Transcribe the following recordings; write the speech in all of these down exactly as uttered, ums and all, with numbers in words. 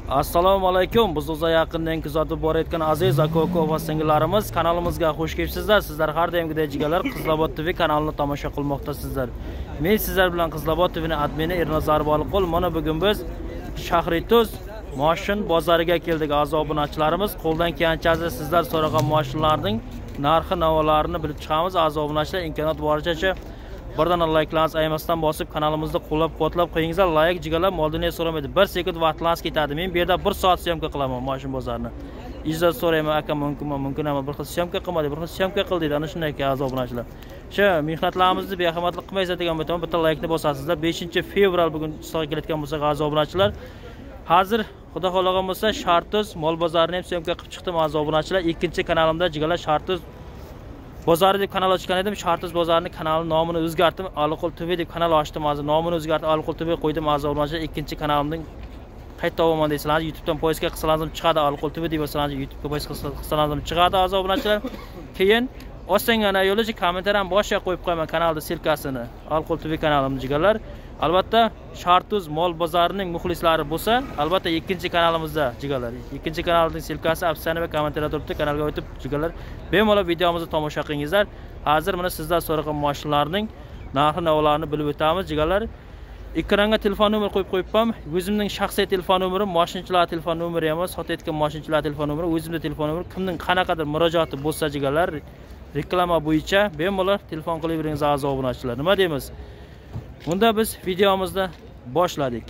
Assalomu alaykum. Biz o'za yaqindan kuzatib borayotgan aziz aka-uka va singillarimiz kanalimizga xush kelibsizlar. Sizlar har doimgidek jigarlar Qizlobod T V kanalini tomosha qilmoqdasizlar. Men sizlar bilan Qizlobod T V'ning admini Ernazar Boliqul. Mana bugun biz Shahrituz moshin bozoriga keldik aziz obunachilarimiz. Qo'ldan kelgancha sizlar so'ragan moshinlarning narxi navolarini bilib chiqamiz aziz obunachilar. Imkoniyat boricha birdan like'larni aymasdan bosib kanalimizni qo'llab-quvvatlab qo'yingizlar. Like jigarlar moldini so'ramaydi. bir sekund vaqtlarimiz ketadi. Men bu yerda bir soat syomka qilaman moshin bozorini. Izzat so'rayman, aka mumkinmi? Mumkin emas. Bir xil syomka qilmadi, bir xil syomka qil deydi. Ana shunday aziz obunachilar. Shu mehnatlarimizni bexamatlik qilmaysiz degan bitta bitta like-ni bosasizlar. beshinchi fevral bugun istoga kelayotgan bo'lsa aziz obunachilar. Hozir xudo xohlagan bo'lsa Shartuz mol bozorini ham syomka qilib chiqdim aziz obunachilar. Ikkinchi kanalimda jigarlar Shartuz bozori deb kanal ochgan edim. Shartuz bozorining kanali nomini o'zgartirdim. Aliqul T V deb kanal ochdim. Hozir nomini o'zgartirib Aliqul T V qo'ydim aziz obunachilar. Ikkinchi kanalimning qayta olaman deysizlar. YouTube dan poyezga qilsalaringiz chiqadi. Aliqul T V deb yozsalaringiz YouTube ga poyez qilsalaringiz chiqadi aziz obunachilar. Keyin osongana yo'lichi kommentariyam boshqa qo'yib qo'yaman kanalda silkasini. Aliqul T V kanalimni jigarlar. Albatta Shartuz mol bozorining muxlislari bo'lsa, albatta ikkinchi kanalimizda jigarlar. Ikkinchi kanalning silkasi afsona va kommentariyada turibdi. Kanalga o'tib jigarlar bemalol videomizni tomosha qilingizlar. Hozir mana sizlar so'ragan moshinlarning narxi navolarini bilib o'tamiz jigarlar. Ekranga telefon nomer qo'yib qo'yibman. O'zimning shaxsiy telefon nomerim, moshinchilar telefon nomeri emas, sotayotgan moshinchilar telefon nomeri, o'zimning telefon nomeri. Kimning qanaqadir murojaati bo'lsa jigarlar, reklama bo'yicha bemalol telefon qilib bering aziz obunachilar. Nima deymiz? Bunda biz videomizni boshladik.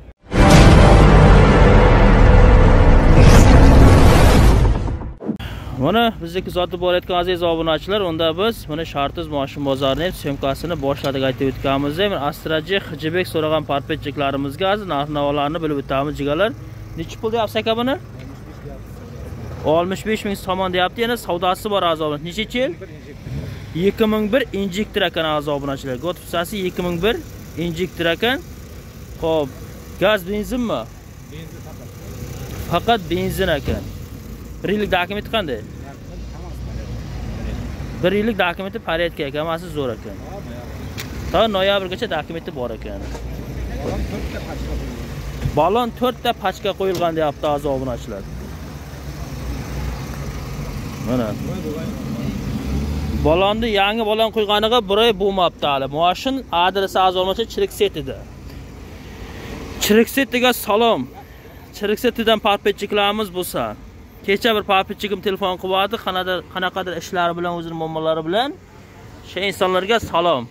Mana bizni kuzatib borayotgan aziz obunachilar, unda biz mana Shartuz moshin bozorining syomkasini boshladik aytib o'tganmiz. Men Astraji Xijibek so'ragan parpetchiklarimizga hozir narx-navolarni bilib o'tamiz jigarlar. Necha pul deyapsiz aka buni? oltmish besh ming somon deyapti. Yana savdosi bor aziz obunachilar. Necha yil? ikki ming bir injektor ekan aziz obunachilar. Gotifsasi ikki ming bir injektor ekan. Xo'p, gaz benzinmi? Benzin faqat. Faqat benzin ekan. bir yillik dokumenti qanday? bir yillik dokumenti порядка ekan, ammo zo'r ekan. Ta noyabrgacha dokumenti bor ekan. Balon to'rtta pachka qo'yilgan deyapti aziz obunachilar. Mana. Balonni yangi balon qo'yganiga bir oy bo'lmabdi hali. Moshin adresi aziz obunachilar Chirikset edi. Chiriksetga salom. Chiriksetdan parpetchiklarimiz bo'lsa, kecha bir parpetchikim telefon qilibdi, qanaqadir qanaqadir ishlari bilan, o'zining muammolari bilan. Shu insonlarga salom.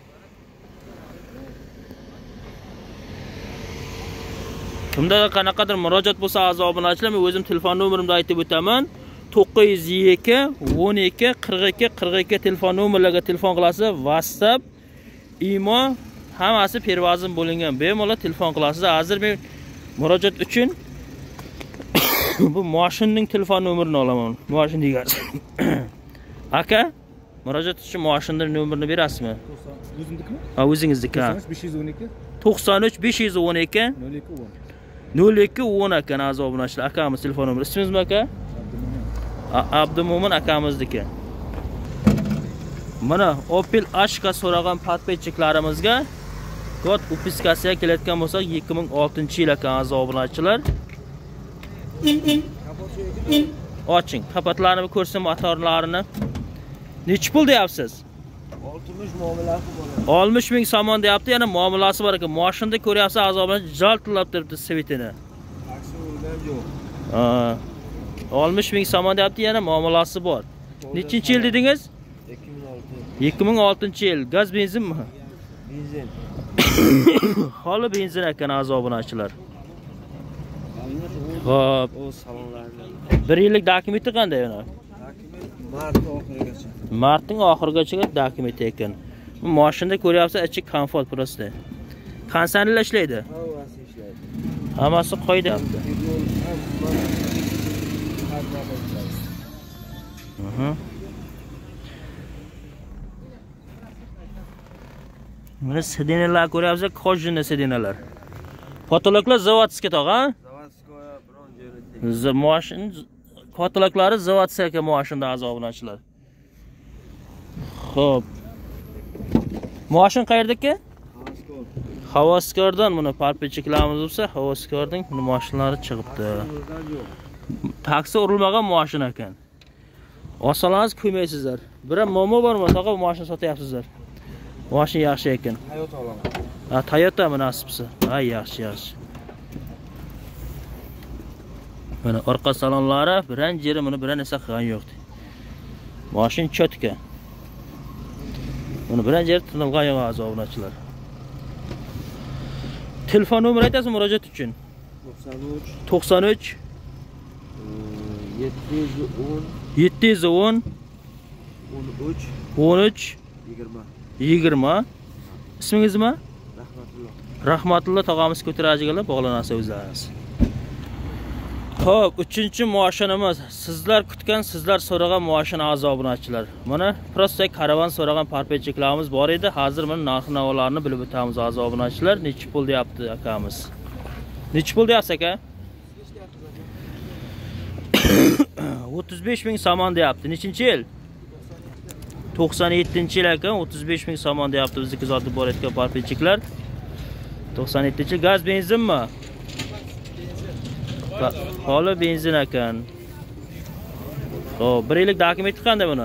Kimda qanaqadir murojaat bo'lsa aziz obunachilar, men o'zim telefon nomerimni aytib o'taman. to'qqiz yuz ikki o'n ikki qirq ikki qirq ikki telefon nomerlarga telefon qilasiz. WhatsApp, imo hammasi pervozim bo'lingan. Bemalol telefon qilasiz. Hozir men murojaat uchun bu moshinning telefon nomerini olaman. Moshin degansiz. Aka, murojaat uchun moshinning nomerini berasizmi? O'zingiznikimi? Ha, o'zingizniki. to'qson uch besh yuz o'n ikki nol ikki o'n ekan aziz obunachilar. Akamiz telefon nomeri. Ismingiz nima aka? Abdumo'min akamizniki. Mana Opel Ashka so'ragan parpetchiklarimizga kod upiskasiga kelayotgan bo'lsak ikki ming oltinchi yil ekan aziz obunachilar. Oching, kapotlarini ko'rsam motorlarini. Necha pul deyapsiz? oltmish muomalasi bor. oltmish ming somon deyapti, yana muomalasi bor ekan. Moshinda ko'ryapsiz aziz obunachilar, jaltlab turibdi svitini. Aksi o'ylar yo'q. Ha. oltmish ming somon deyapti, yana muomalasi bor. Nechinchi yil dedingiz? ikki ming oltinchi yil. Gaz benzinmi? Benzin. Holi benzin ekan aziz obunachilar. Xo'p. O salonlarda. bir yillik dokumenti qanday yana? Dokument mart oxirigacha. Martning oxirigacha dokumenti ekan. Bu mashinada ko'ryapsiz, ichi komfort prosta. Qansanlar ishlaydi? Hammasi ishlaydi. Hammasi qo'ydapti. Aha. Mana sidinalar ko'ryapsiz, kojinli sidinalar. Potoloklar zavodskiy tog'a? Zavodskoya biron joyda. Mashin potoloklari zavodskiy mashinda aziz obunachilar. Xo'p. Mashin qayerdaki? Havaskordan buni parpechiklarimiz bo'lsa, Havaskorning buni mashinalari chiqibdi. Taksi urilmagan mashina ekan. Olsangiz ko'maysizlar. Biram momo bormi? To'g'ri mashina sotyapsizlar. Mashina yaxshi ekan. Toyota olaman. Ha, Toyota munosibsi. Ha, yaxshi, yaxshi. Mana orqa salonlari biran jeri, buni biran esa qilgan yo'qdi. Mashina cho'tka. Buni biran jeri tinilgan yo'q azobunachilar. Telefon nomeri aytasizmi murojaat uchun? to'qson uch to'qson uch yetti yuz o'n yetti yuz o'n o'n uch o'n uch yigirma. yigirma. Ismingiz nima? Rahmatulloh. Rahmatulloh tog'amiz ko'tarajigalar bog'lanasiz o'zlaringiz. Xo'p, uchinchi mashinamiz sizlar kutgan, sizlar so'ragan mashina azobunachilar. Mana prosta karavan so'ragan parpechiklarimiz bor edi. Hozir mana narx-navolarni bilib o'tamiz azobunachilar. Necha pul deyapti akamiz? Necha pul deyapsiz aka? o'ttiz besh ming somon deyapti. Nechinchi yil? to'qson yettinchi yil ekan, o'ttiz besh ming somon deyapti bizniki zotib borayotgan parpechiklar. to'qson yettinchi yil. Gaz, benzinmi? Holi benzin ekan. Xo'p, bir yillik dokumenti qanday buni?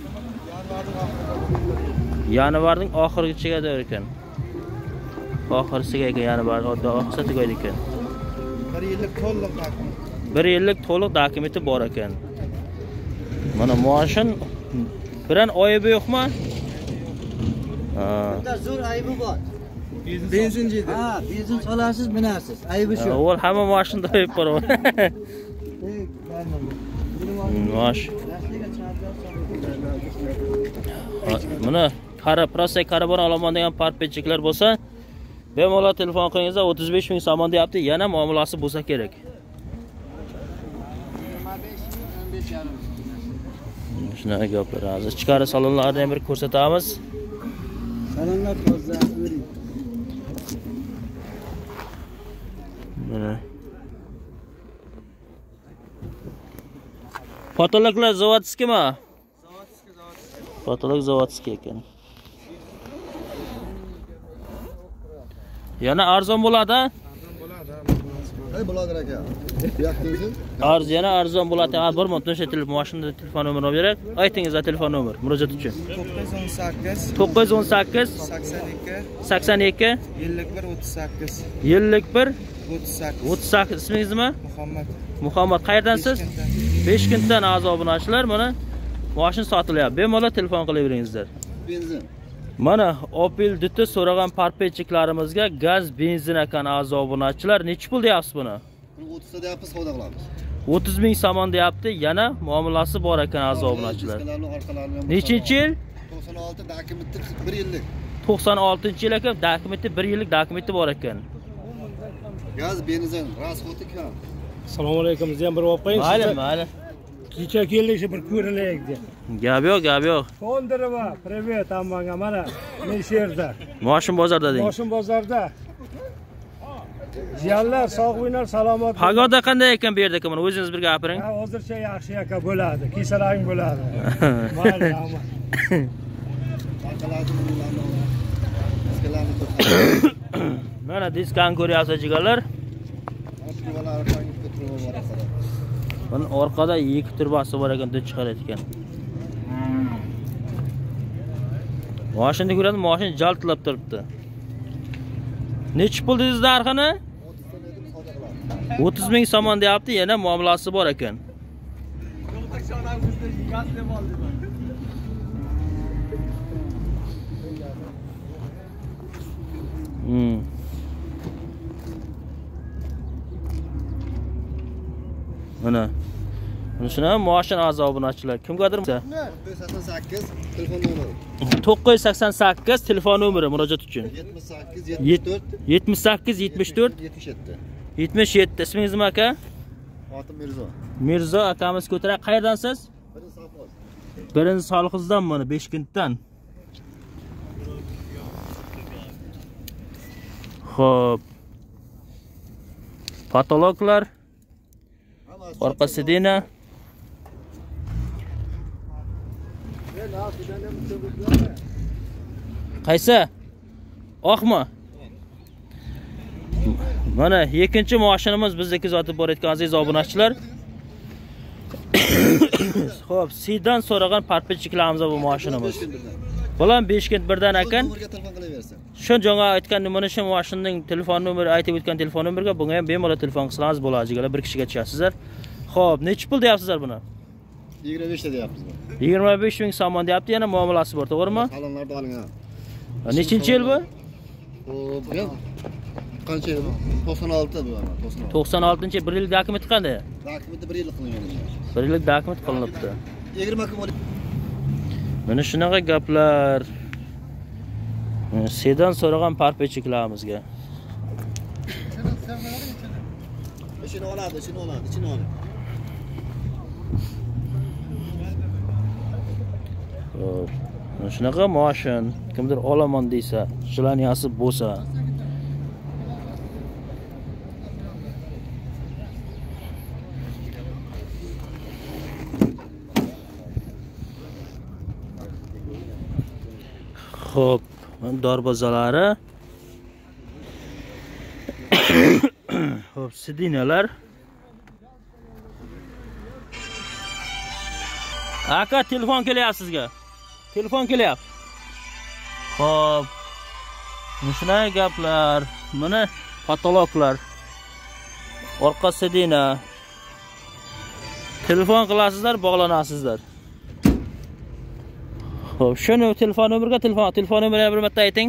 Yanvarning oxirigacha ekan. Oxirisiga ekan, yanvar oxirida tugaydi ekan. bir yillik to'liq dokument. bir yillik to'liq dokumenti bor ekan. Mana mashin biran oybi yo'qmi? Ha. Bunda zo'r aybi bor. Benzinchiydi. Ha, benzin solarsiz, binasiz. Aybi shu. Avval hamma mashinada oyib bor. Mash. Mana qara prosta karabon olaman degan parpechiklar bo'lsa, bemalol telefon qilingizlar, o'ttiz besh ming somon deyapti. Yana muomalasi bo'lsa kerak. Shunaqa gaplar. Hozir ichkari salonlarni ham bir ko'rsatamiz. Salonlar hozir ko'ring. Mana. Potoloklar zavodskimi? Zavodskiy, zavodskiy. Potolok zavodskiy ekan. Yana arzon bo'ladi? Arzon bo'ladi. Ey bloger aka. Yo'qdingizmi? Arz yana arzon bo'ladi. Ha, bir minut o'sha telefon mashinada telefon nomerini olib beray. Aytingiz telefon nomer murojaat uchun. to'qqiz o'n sakkiz to'qqiz o'n sakkiz sakson ikki sakson ikki ellik bir o'ttiz sakkiz ellik bir o'ttiz sakkiz. o'ttiz sakkiz. Ismingiz nima? Muhammad. Muhammad. Qayerdansiz? Beshkentdan azobunachilar. Mana mashin sotilyapti. Bemalol telefon qilaveringizlar. Benzin. Mana Opel duti so'ragan parpechiklarimizga gaz, benzin ekan azobunachilar. Necha pul deyapsiz buni? o'ttiz ta deyapmiz, savdo qilamiz. o'ttiz ming somon deyapti. Yana muomalasi bor ekan azobunachilar. Nechinchi yil? to'qson olti dokumenti bir yillik. to'qson oltinchi yil ekan, dokumenti bir yillik dokumenti bor ekan. Gaz, benzin, rasxoti kam. Assalomu alaykum. Siz ham bir olib qo'ying. Mayli, mayli. Kecha keldik, shu bir ko'rilaylik deb. Gap yo'q, gap yo'q. Fondirova, привет hammaga. Mana men shu yerda. Moshin bozorda deng. Moshin bozorda. Jiyanlar sog' bo'linglar, salomat. Pagoda qanday ekan bu yerda? Mana o'zingiz bir gapiring. Ha, hozircha yaxshi aka bo'ladi. Kesalang bo'ladi. Mayli, aman. Aqaladi bularni. Eskilarni to'xtatib. Mana diskan ko'ryapsiz jigarlar. Oshko'lar orqaga ko'tarib borasizlar. Buni orqada ikki turbasi bor ekan, deb chiqar ekan. Mashinani ko'radi, mashin jaltlab turibdi. Necha pul dedingiz narxini? o'ttiz ming somon deyapti, yana muomalasi bor ekan. Hmm. Mana. Mana shuna mashin azobunachilar. Kimgadir to'qqiz sakson sakkiz telefon nomeri. to'qqiz sakson sakkiz telefon nomeri murojaat uchun. yetmish sakkiz yetmish to'rt yetmish sakkiz yetmish to'rt yetmish yetti. yetmish yetti. Ismingiz nima aka? Xotim Mirzo. Mirzo akamiz ko'tarak. Qayerdansiz? Birinchi safhoz. Birinchi Solxizdan, mana Beshkentdan. Xo'p. Patologlar, orqa sidina. Qaysi? Oqmi? Mana ikkinchi mashinamiz bizni kuzatib borayotgan aziz obunachilar. Xo'p, sizdan so'ragan parpetchiklarimiz bu mashinamiz. Bular besh kun birdan ekan. Nomerga telefon qilaversin. Shu jonga aytgan nimani shu mashinaning telefon nomeri aytib o'tgan telefon nomeriga bunga ham bemalol telefon qilsangiz bo'ladi. Bir kishiga tushasizlar. Xo'p, necha pul deyapsizlar buni? yigirma besh ta deyapmiz. yigirma besh ming so'm deyapti, yana muomalasi bor, to'g'rimi? Salonlarda olingan. Nechinchi yil bu? Bu bu qancha yil bu? to'qson olti bu ana, to'qson olti. to'qson oltinchi bir yillik dokument qanday? Dokumentda bir yillik qilingan. bir yillik dokument qilinibdi. yigirma kun bo'lib. Mana shunaqa gaplar. Sedan so'ragan parpetchiklarimizga. Ishini oladi, ishini oladi, ishini oladi. Xo'p. Mana shunaqa mashin kimdir olaman desa, jilaniyasi bo'lsa, xo'p, darbozalari. Xo'p, sidinalar. Aka, telefon kelyapti sizga. Telefon kelyapti. Xo'p. Shunday gaplar. Mana patologlar. Orqa sidina. Telefon qilasizlar, bog'lanasizlar. Xo'p, shuni telefon nomeriga telefon, telefon nomerini bir marta ayting.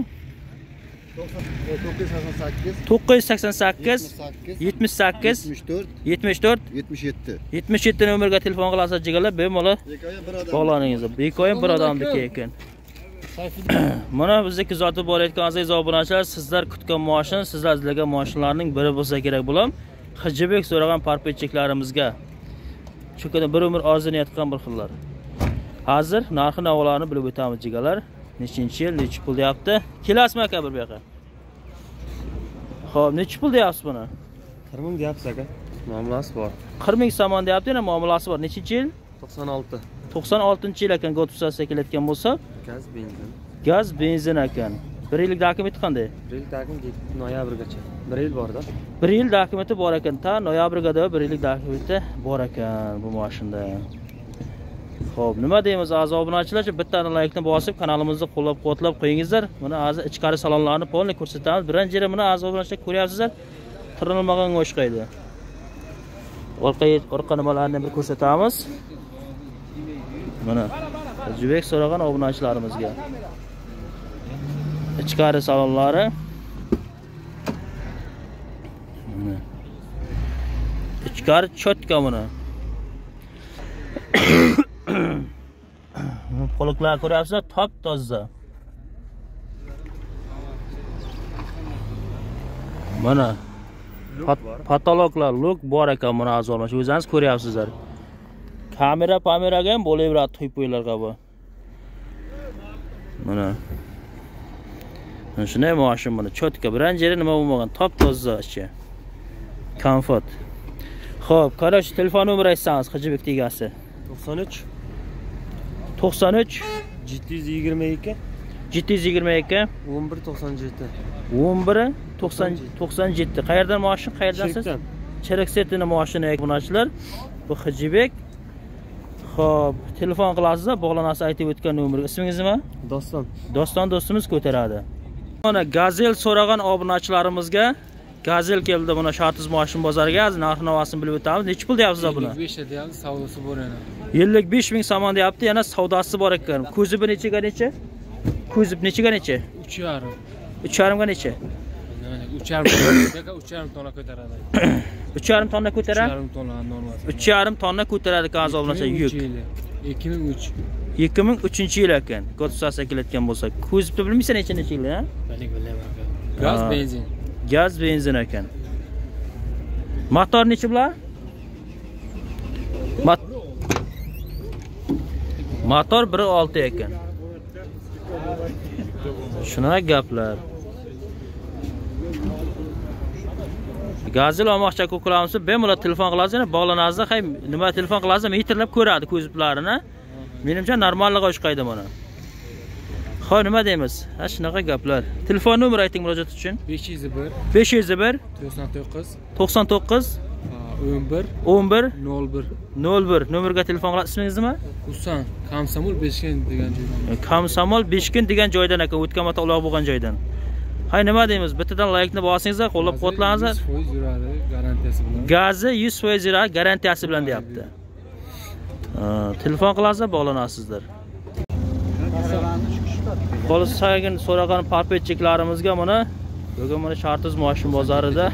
to'qqiz yuz sakson sakkiz yetmish sakkiz yetmish to'rt yetmish yetti nomerga telefon qilasiz jigarlar, bemalol bog'laningiz. Bekoyim bir odamniki ekan. Mana bizga kuzatib borayotgan aziz obunachilar, sizlar kutgan mashin, sizlar izlagan mashinlarning biri bo'lsa kerak bo'lam. Hijibek so'ragan parpetchiklarimizga. Chunki bir umr orzinayotgan bir xillar. Hozir narxi navolarni bilib o'tamiz jigarlar. Nechinchi yil, necha pul deyapti? Kelasizmi aka bir bu yoqqa? Xo'p, necha pul deyapsiz buni? qirq ming deyapsiz aka. Muomalasi bor. qirq ming so'm deyapti, yana muomalasi bor. Nechinchi yil? to'qson olti. to'qson oltinchi yil ekan, Gotusasiga kelayotgan bo'lsa, Gaz, benzin. Gaz, benzin ekan. bir yillik dokumenti qanday? bir yil dokument noyabrgacha. bir yil bor-da. bir yil dokumenti bor ekan. Ta noyabrga bir yillik dokumenti bor ekan bu mashinada. Xo'p, nima deymiz aziz obunachilar? Bitta like ni bosib kanalimizni qo'llab-quvvatlab qo'yingizlar. Mana hozir ichkari salonlarni polni ko'rsatamiz. Birinchi yeri mana aziz obunachilar ko'ryapsizlar. Tirilmagan go'shqaydi. Orqa orqa nimalarni bir ko'rsatamiz. Mana Jubek so'ragan obunachilarimizga. Ichkari salonlari. Mana. Ichkari chotka mana. Qo'liqlar ko'ryapsizlar, top toza. Mana patologlar, luk bor ekan mana azolmash. O'zingiz ko'ryapsizlar. Kamera, kameraga ham bo'laveradi to'ypoylarga bu. Mana. Mana shunday mashin mana chotka. Birinchi yeri nima bo'lmagan, top toza ichi. Komfort. Xo'p, qarash telefon nomeri aytsangiz, Hijibek tegasi. to'qson uch to'qson uch yetti yuz yigirma ikki yetti yuz yigirma ikki o'n bir to'qson yetti o'n bir to'qson yetti. Qayerdan mashin, qayerdan siz? Chereksetini mashina obunachilar. Bu Hijibek. Xo'p, telefon qilasizlar, bog'lanasiz aytib o'tgan nomer. Ismingiz nima? Doston. Doston do'stimiz ko'taradi. Mana Gazel so'ragan obunachilarimizga Gazel keldi buni Shatiz mashin bozoriga. Narx-navosini bilib o'tamiz. Necha pul deyapsiz buni? ellik besh deyapti, savdosi bor yana. ellik besh ming so'm deyapti, yana savdosi bor ekan. Ko'zibi nechaga necha? Ko'zib nechaga necha? uch yarim. uch yarim ga necha? uch yarim uch yarim tonna ko'taradi. uch yarim tonna ko'taradi? uch yarim tonna normal. uch yarim tonna ko'taradi gaz olmasa yuk. ikki ming uch. ikki ming uchinchi yil ekan. Gotusasiga kelayotgan bo'lsa, ko'zibni bilmaysan necha necha yil, ha? Balik bilaman. Gaz, benzin. Gaz, benzin ekan. Motor necha bular? Mat Motor bir olti ekan. Shuna gaplar. Gazel olmoqchi ko'klamsiz, bemalol telefon qilasiz, bog'lanasiz, hay nima telefon qilasiz, metrlab ko'radi ko'ziplarini. Menimcha normalligiga o'xshaydi mana. Xo'p, nima deymiz? Ha, shunaqa gaplar. Telefon nomeri ayting murojaat uchun. besh yuz bir besh yuz bir to'qson to'qqiz to'qson to'qqiz o'n bir o'n bir nol bir nol bir nomerga telefon qilasiz. Ismingiz nima? Husan Komsomol Beshkent degan joydan. Komsomol Beshkent degan joydan ekan, o'tgan marta uloq bo'lgan joydan. Hay, nima deymiz? Bittadan laykni bosingizlar, qo'llab quvvatlangizlar. yuz foiz yuradi garantiyasi bilan. Gazi yuz foiz yuradi garantiyasi bilan deyapti. Telefon qilasizlar, bog'lanasizlar. Qo'li saygin so'ragan parpetchiklarimizga mana bugun mana Shartiz moshin bozorida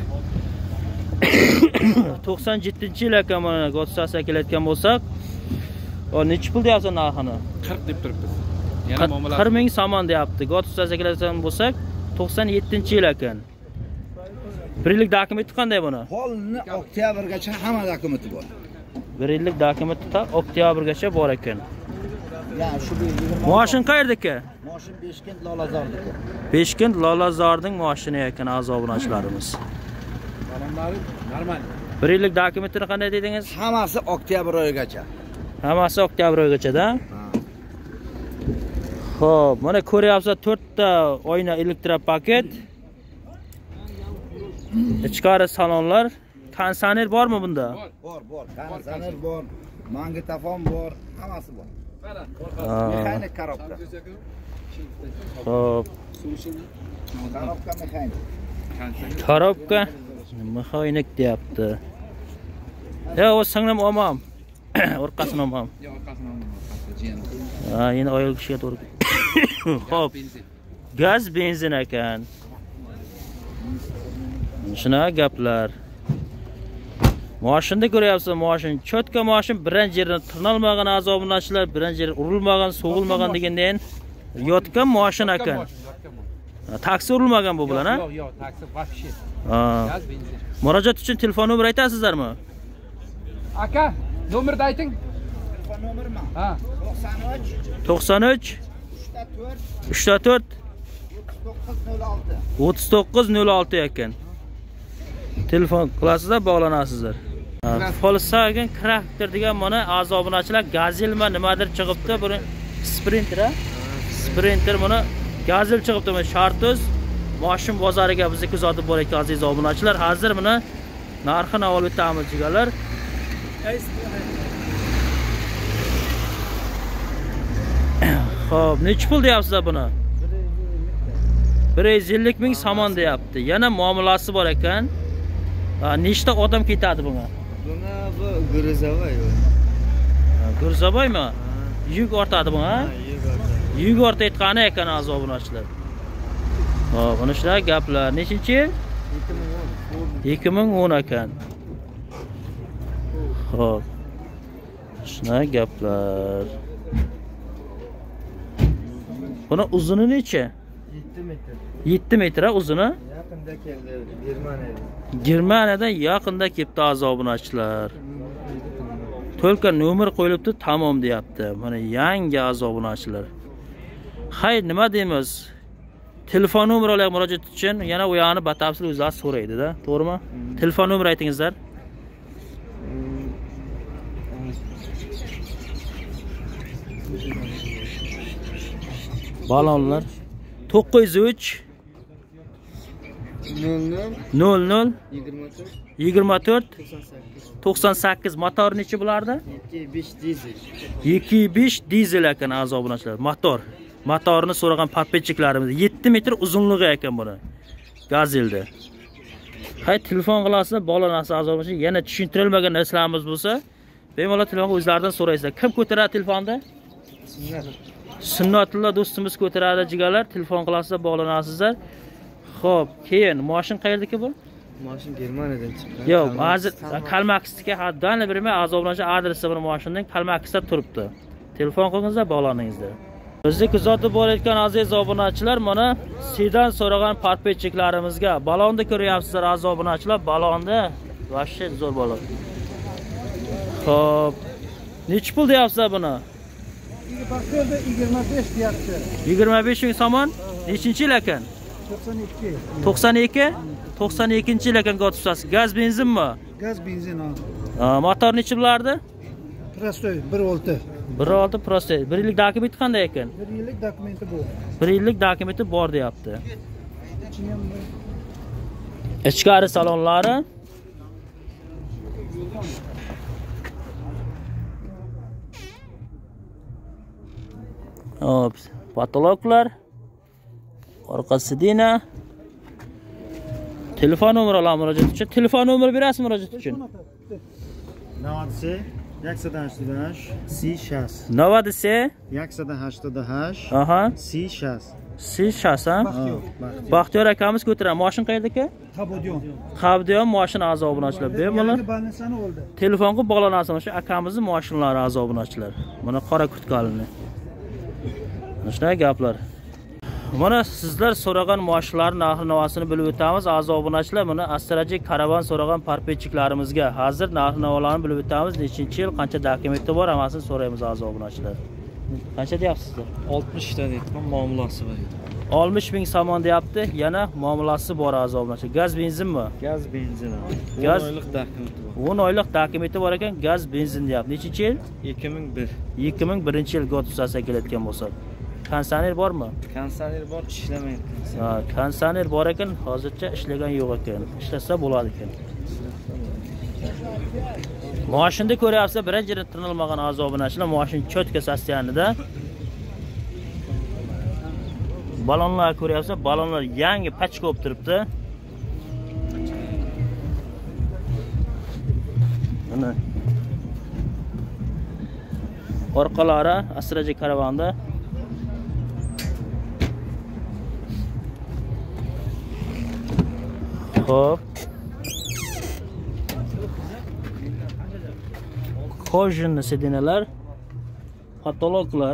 to'qson yettinchi yil ekan mana Gotsasiga kelayotgan bo'lsak, o necha pul deyapsiz narxini? qirq deb turibmiz. Yana muomala qirq ming somon deyapti. Gotsasiga kelayotgan bo'lsak, to'qson yettinchi yil ekan. bir yillik dokumenti qanday buni? Polni oktyabrgacha hamma dokumenti bor. bir yillik dokumenti ta oktyabrgacha bor ekan. Ya shu Moshin qayerdaki? Moshin Beshkent Lolazordiki. Beshkent Lolazorning moshini ekan azobunachilarimiz. normal. bir yillik dokumentini qanday dedingiz? Hammasi oktyabr oyigacha. Hammasi oktyabr oyigacha-da? Xo'p, mana ko'ryapsiz to'rtta oyna elektropaket. Ichkari salonlar, konditsioner bormi bunda? Bor, bor. Konditsioner bor, magnitofon bor, hammasi bor. Mexanik korobka. Xo'p, Korobka mexanik. korobka mexanik deyapti. Ya, o singlim omam. Orqasini omam. Yo'q, orqasini olmayman. Ha, endi ayol kishiga to'g'ri. Xo'p. Gaz benzin ekan. Shuna gaplar. Mashinda ko'ryapsiz, mashin cho'tka mashin, birinchi yerdan tirnalmagan azobunachilar, birinchi yer urilmagan, so'g'ilmagan degandan yotgan mashin ekan. Taksi urilmagan bu bilan, ha? Yo'q, yo'q, taksi вообще. Ha. Gaz benzin. Murojaat uchun telefon nomeri aytasizlarmi? Aka, nomerni ayting. Telefon nomerimi? Ha. to'qson uch uch to'rt to'rt o'ttiz to'qqiz nol olti. o'ttiz to'qqiz nol olti ekan. Telefon qilasizlar, bog'lanasizlar. Volkswagen Crafter degan mana azobunachilar Gazelma nimadir chiqibdi, buni Sprinter, ha? Sprinter mana Gazel chiqibdi, mana Shartiz moshin bozoriga bizni kuzatib borayotgan aziz obunachilar. Hozir buni narxini olib o'tamiz jigarlar. Xo'p, necha pul deyapsizlar buni? bir yuz ellik ming somon deyapti. Yana muomalasi bor ekan. Nechta odam ketadi bunga? Buni bu Gruzovoy. Gruzovoymi? Yuk ortadi bunga, ha? Yuk ortadi. Yuk ortayotgani ekan azobunachilar. Xo'p, mana shunaqa gaplar. Nechinchi yil? ikki ming o'n ekan. Xo'p. Shunaqa gaplar. Buni uzuni necha? yetti metr. yetti metr uzuni. Yaqinda keldi Germaniyada. Germaniyadan yaqinda kelibdi azobunachilar. To'lka nomer qo'yilibdi, tamom deyapti. Mana yangi azobunachilar. Hay, nima deymiz? Telefon nomeri olaylik murojaat uchun. Yana u yoqni batafsil o'zlari so'raydi-da, to'g'rimi? Telefon nomeri aytingizlar. Balonlar to'qqiz yuz uch nol nol yigirma to'rt to'qson sakkiz. Motor necha bo'lardi? ikki besh dizel. ikki besh dizel ekan azobunachilar. Motor. Motorni so'ragan parpetchiklarimiz yetti metr uzunligi ekan buni. Gazelda. Hay, telefon qilasizlar, bog'lanasiz azobunachi. Yana tushuntirilmagan narsalarimiz bo'lsa, bemalol telefon o'zlaridan so'raysizlar. Kim ko'taradi telefonni? Sunnatulloh do'stimiz ko'taradi jigarlar. Telefon qilasizlar, bog'lanasizlar. Xo'p, keyin mashin qayerdaki bu? Mashin Germaniyadan chiqqan. Yo'q, hozir Kalmakisga haddan bermay azobunachi adresi bir mashinning Kalmakisda turibdi. Telefon qilingizlar, bog'laningizlar. Bizni kuzatib borayotgan aziz obunachilar, mana sedan so'ragan parpetchiklarimizga balonni ko'ryapsizlar aziz obunachilar, balonni vashshe zo'r balon. Xo'p, necha pul deyapsizlar buni? yigirma besh deyapti. yigirma besh ming somon. Nechinchi yil ekan? to'qson ikki. to'qson ikki? to'qson ikkinchi yil ekan Gotsasi. Gaz benzinmi? Gaz benzin oldi. Motor necha bo'lardi? Prostoy bir volta. bir olti prosta. bir yillik dokumenti qanday ekan? bir yillik dokumenti bu. bir yillik dokumenti bor deyapti. Ichkari salonlari hop, patologlar, orqa sidina. Telefon nomeri bilan murojaat uchun. Telefon nomeri berasizmi murojaat uchun? Navadisi yaksada hashtada hash C shas. Navadisi Yaksada hashtada hash aha, C shas. siz shaxsan Baxtiyor akamiz ko'taran. Mashin qayerda aka? Qabodiyon. Qabdiyon mashina a'zo obunachilar. Bemalol Balansani oldi. telefonga bog'lanasiz. Shu akamizning mashinalari a'zo obunachilar. Mana qora kurtkalini. Shunday gaplar. Mana sizlar so'ragan mashinalar narx-navosini bilib o'tamiz. A'zo obunachilar, mana Astrajik Karavan so'ragan parpetchiklarimizga hozir narx-navolarni bilib o'tamiz. Nechinchi yil, qancha dokumenti bor, hammasini so'raymiz a'zo obunachilar. Qancha deyapsizlar? oltmish ta deyapman, muomalasi bor. oltmish ming somon deyapti. Yana muomalasi bor a'zo obunachilar. Gaz benzinmi? Gaz, benzin. Gaz- o'n oylik dokumenti bor. o'n oylik dokumenti bor ekan, gaz benzin deyapti. Nechinchi yil? ikki ming bir. ikki ming birinchi yil gotuvsasi kelayotgan bo'lsa. Kondisioner bormi? Kondisioner bor, ishlamaydi. Ha, kondisioner bor ekan, hozircha ishlagan yo'q ekan. Ishlasa bo'ladi ekan. Mashinda ko'ryapsiz, birinchi tirnalmagan a'zo obunachilar, mashin cho'tka sostoyanida. Balonlar ko'ryapsiz, balonlar yangi pachka bo'lib turibdi. Mana orqalari Astrajik Karavanda. Hop. Kojinli sidinalar, patologlar.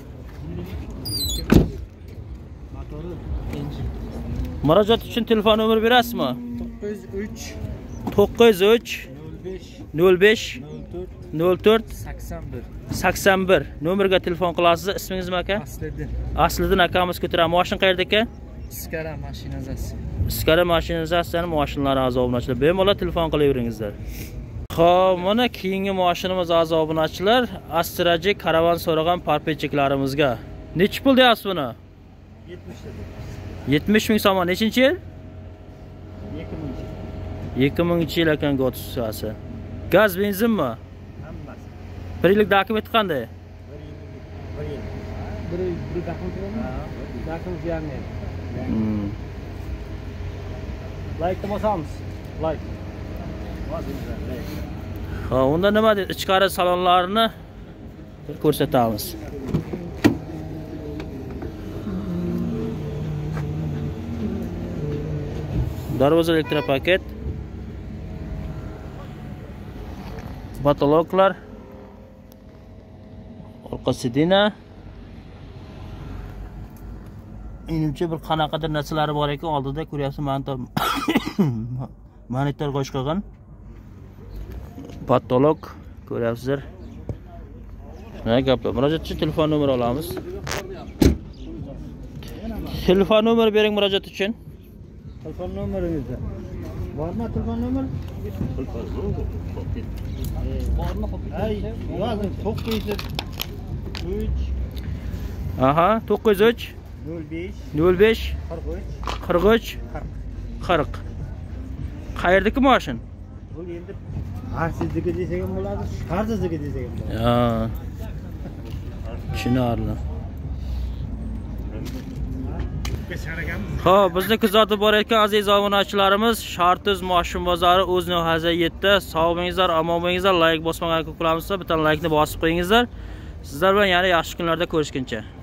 Murojaat uchun telefon nomeri berasizmi? to'qqiz uch to'qqiz uch nol besh nol to'rt sakson bir. sakson bir nomerga telefon qilasiz. Ismingiz nima aka? Asliddin. Asliddin akamiz ko'taran. Mashin qayerda aka? Iskara mashinasi. Iskara mashinasini mashinalari a'zo obunachilar. Bemalol telefon qilaveringizlar. Xo'p, mana keyingi mashinamiz a'zo obunachilar, Astrajik Karavan so'ragan parpetchiklarimizga. Necha pul deyapsiz buni? yetmish ming somon. Nechinchi yil? ikki mingchi yil ekan gotuvsasi. Gaz benzinmi? Hammasi. bir yillik dokumenti qanday? bir yil bir dokumenti. Dokumenti yarmi. Hmm. Like bosamiz. Like. Ha, unda nima deydi? Ichkari salonlarini ko'rsatamiz. Darvoza elektropaket. Patologlar. Orqa sidina. Menimcha bir qanaqadir narsalari bor ekan, oldida ko'ryapsiz, monitor monitor qo'sh qilgan. Patolog ko'ryapsizlar. Nima gaplar? Murojaat uchun telefon nomeri olamiz. Telefon nomeri bering murojaat uchun. Telefon nomeringizni. Bormi telefon nomeri? Bormi? Ay, yozing to'qqiz uch Aha, to'qqiz uch nol besh nol besh qirq uch qirq uch qirq. Qayerdagi mashin? Bu endi arsizdagi desak ham bo'ladi, shaharsizdagi desak ham bo'ladi. Ha. Tushunarli. Xo'p, bizni kuzatib borayotgan aziz obunachilarimiz, Shartuz moshin bozori o'z nihoyasiga yetdi. Sog' bo'lingizlar, omon bo'lingizlar. Like bosmagan ko'p qilamizsa, bitta like ni bosib qo'yingizlar. Sizlar bilan yana yaxshi kunlarda ko'rishguncha.